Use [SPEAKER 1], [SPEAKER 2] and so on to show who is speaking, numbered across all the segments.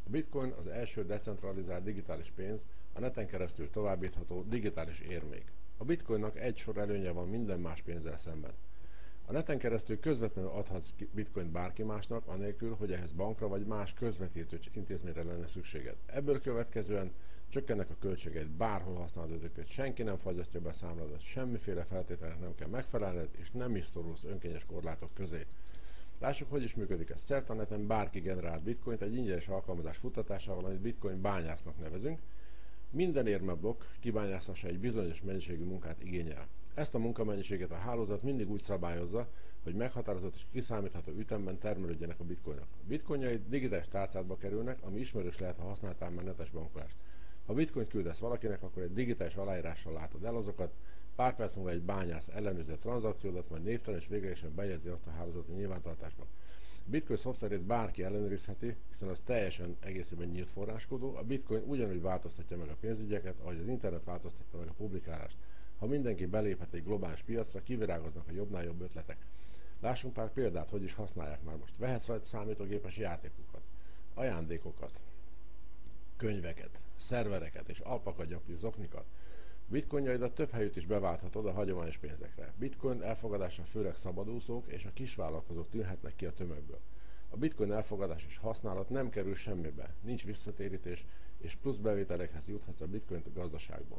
[SPEAKER 1] A bitcoin az első decentralizált digitális pénz, a neten keresztül továbbítható digitális érmék. A bitcoinnak egy sor előnye van minden más pénzzel szemben. A neten keresztül közvetlenül adhatsz bitcoint bárki másnak, anélkül, hogy ehhez bankra vagy más közvetítő intézményre lenne szükséged. Ebből következően csökkennek a költségeid, bárhol használod őket, senki nem fagyasztja be a számládat, semmiféle feltételnek nem kell megfelelned, és nem is szorulsz önkényes korlátok közé. Lássuk, hogy is működik ez. Szerte a neten bárki generált bitcoint egy ingyenes alkalmazás futtatásával, amit bitcoin bányásznak nevezünk. Minden érmeblokk kibányászása egy bizonyos mennyiségű munkát igényel. Ezt a munkamennyiséget a hálózat mindig úgy szabályozza, hogy meghatározott és kiszámítható ütemben termelődjenek a bitcoinok. A bitcoinjaid digitális tálcádba kerülnek, ami ismerős lehet, ha használtál már netes bankolást. Ha bitcoint küldesz valakinek, akkor egy digitális aláírással látod el azokat, pár perc múlva egy bányász ellenőrzi a tranzakciódat, majd névtelen és véglegesen bejegyzi azt a hálózati nyilvántartásba. A bitcoin szoftverét bárki ellenőrizheti, hiszen az teljesen egészében nyílt forráskódú, a bitcoin ugyanúgy változtatja meg a pénzügyeket, ahogy az internet változtatta meg a publikálást. Ha mindenki beléphet egy globális piacra, kivirágoznak a jobbnál jobb ötletek. Lássunk pár példát, hogy is használják már most. Vehetsz rajta számítógépes játékokat, ajándékokat, könyveket, szervereket és alpakagyapjú zoknikat. Bitcoinjaidat több helyütt is beválthatod a hagyományos pénzekre. Bitcoin elfogadása főleg szabadúszók és a kisvállalkozók tűnhetnek ki a tömegből. A bitcoin elfogadás és használat nem kerül semmibe, nincs visszatérítés, és plusz bevételekhez juthatsz a bitcoin gazdaságból.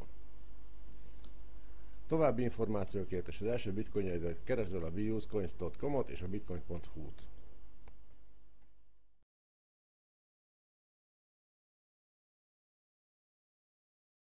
[SPEAKER 1] További információkért és az első bitcoinjaidat keresd el a viewscoins.com-ot és a bitcoin.hu-t.